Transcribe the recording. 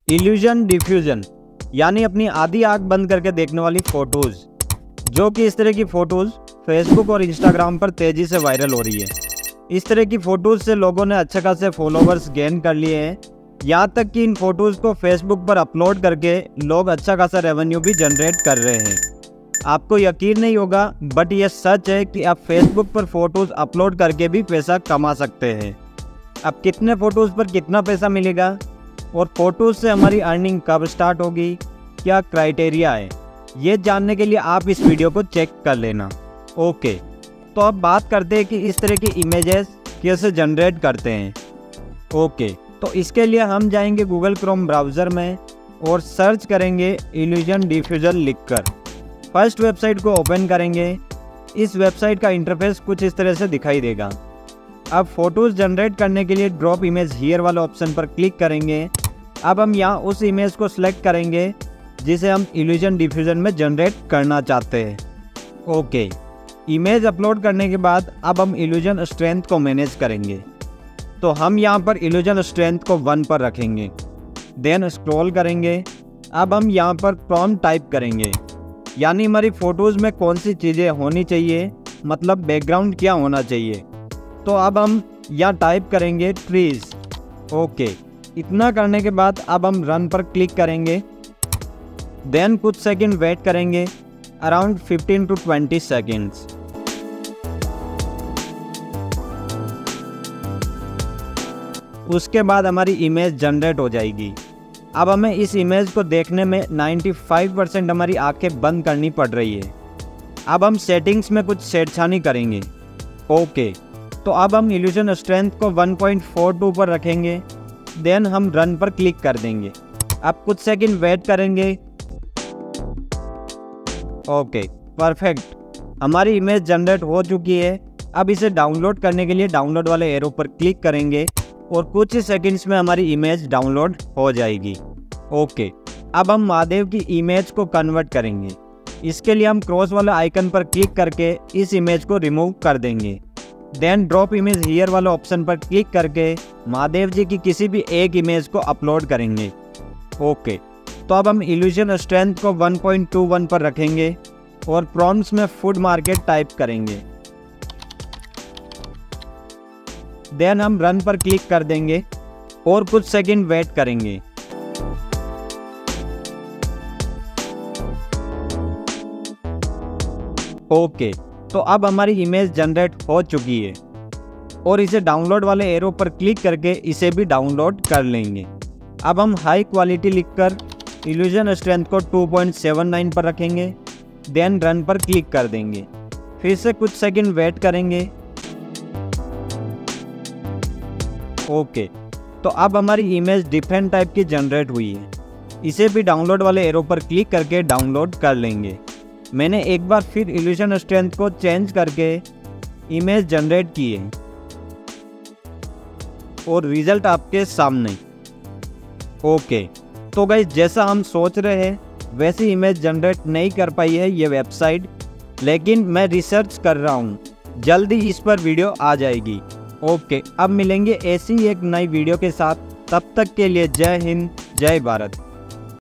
Illusion diffusion यानी अपनी आधी आंख बंद करके देखने वाली फ़ोटोज़, जो कि इस तरह की फ़ोटोज़ फेसबुक और इंस्टाग्राम पर तेज़ी से वायरल हो रही है। इस तरह की फ़ोटोज़ से लोगों ने अच्छे खासे फॉलोवर्स गेन कर लिए हैं। यहाँ तक कि इन फ़ोटोज़ को फेसबुक पर अपलोड करके लोग अच्छा खासा रेवेन्यू भी जनरेट कर रहे हैं। आपको यकीन नहीं होगा, बट ये सच है कि आप फेसबुक पर फ़ोटोज़ अपलोड करके भी पैसा कमा सकते हैं। अब कितने फ़ोटोज़ पर कितना पैसा मिलेगा और फ़ोटोज़ से हमारी अर्निंग कब स्टार्ट होगी, क्या क्राइटेरिया है, ये जानने के लिए आप इस वीडियो को चेक कर लेना। ओके, तो अब बात करते हैं कि इस तरह की इमेजेस कैसे जनरेट करते हैं। ओके, तो इसके लिए हम जाएंगे गूगल क्रोम ब्राउज़र में और सर्च करेंगे इल्यूजन डिफ्यूजन लिखकर। फर्स्ट वेबसाइट को ओपन करेंगे। इस वेबसाइट का इंटरफेस कुछ इस तरह से दिखाई देगा। अब फ़ोटोज़ जनरेट करने के लिए ड्रॉप इमेज हियर वाले ऑप्शन पर क्लिक करेंगे। अब हम यहाँ उस इमेज को सिलेक्ट करेंगे जिसे हम इल्यूजन डिफ्यूजन में जनरेट करना चाहते हैं। ओके, इमेज अपलोड करने के बाद अब हम इल्यूजन स्ट्रेंथ को मैनेज करेंगे। तो हम यहाँ पर इल्यूजन स्ट्रेंथ को 1 पर रखेंगे। देन स्क्रॉल करेंगे। अब हम यहाँ पर प्रॉम्प्ट टाइप करेंगे, यानी हमारी फ़ोटोज़ में कौन सी चीज़ें होनी चाहिए, मतलब बैकग्राउंड क्या होना चाहिए। तो अब हम यहाँ टाइप करेंगे ट्रीज़। ओके, इतना करने के बाद अब हम रन पर क्लिक करेंगे। देन कुछ सेकंड वेट करेंगे, अराउंड 15 to 20 सेकंड्स। उसके बाद हमारी इमेज जनरेट हो जाएगी। अब हमें इस इमेज को देखने में 95% हमारी आंखें बंद करनी पड़ रही है। अब हम सेटिंग्स में कुछ छेड़छानी करेंगे। ओके, तो अब हम इल्यूजन स्ट्रेंथ को 1.42 पर रखेंगे। देन हम रन पर क्लिक कर देंगे। अब कुछ सेकंड वेट करेंगे। ओके, परफेक्ट, हमारी इमेज जनरेट हो चुकी है। अब इसे डाउनलोड करने के लिए डाउनलोड वाले एरो पर क्लिक करेंगे और कुछ ही सेकंड्स में हमारी इमेज डाउनलोड हो जाएगी। ओके, अब हम महादेव की इमेज को कन्वर्ट करेंगे। इसके लिए हम क्रॉस वाले आइकन पर क्लिक करके इस इमेज को रिमूव कर देंगे। देन ड्रॉप इमेज हियर वाले ऑप्शन पर क्लिक करके महादेव जी की किसी भी एक इमेज को अपलोड करेंगे। ओके, तो अब हम इल्यूजन स्ट्रेंथ को 1.21 पर रखेंगे और प्रॉम्प्ट्स में फूड मार्केट टाइप करेंगे। देन हम रन पर क्लिक कर देंगे और कुछ सेकंड वेट करेंगे। ओके, तो अब हमारी इमेज जनरेट हो चुकी है और इसे डाउनलोड वाले एरो पर क्लिक करके इसे भी डाउनलोड कर लेंगे। अब हम हाई क्वालिटी लिखकर इल्यूजन स्ट्रेंथ को 2.79 पर रखेंगे। देन रन पर क्लिक कर देंगे। फिर से कुछ सेकंड वेट करेंगे। ओके, तो अब हमारी इमेज डिफरेंट टाइप की जनरेट हुई है। इसे भी डाउनलोड वाले एरो पर क्लिक करके डाउनलोड कर लेंगे। मैंने एक बार फिर इल्यूजन स्ट्रेंथ को चेंज करके इमेज जनरेट की है और रिजल्ट आपके सामने। ओके, तो गाइस, जैसा हम सोच रहे हैं वैसी इमेज जनरेट नहीं कर पाई है ये वेबसाइट, लेकिन मैं रिसर्च कर रहा हूँ, जल्दी इस पर वीडियो आ जाएगी। ओके, अब मिलेंगे ऐसी एक नई वीडियो के साथ। तब तक के लिए जय हिंद, जय भारत।